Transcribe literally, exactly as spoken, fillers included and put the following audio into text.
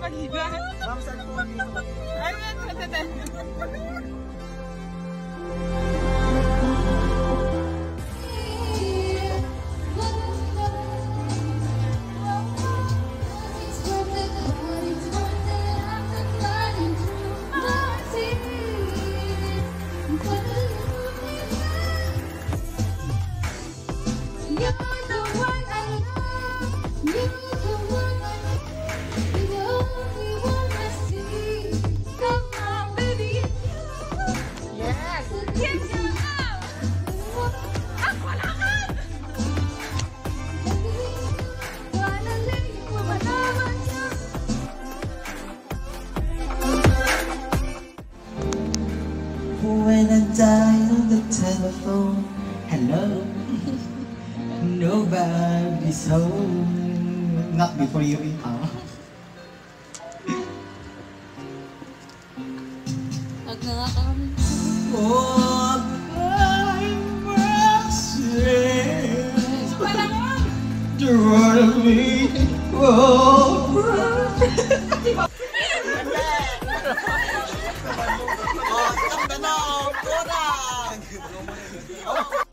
kanina. Ma'am, saan po dito? Ay, matatan. When I die on the telephone, hello, nobody's home. Not before you eat, huh? Huwag na nga kami. Oh, I'm myself. Parang mo! You wanna be, oh, oh, ang tanong, kurang!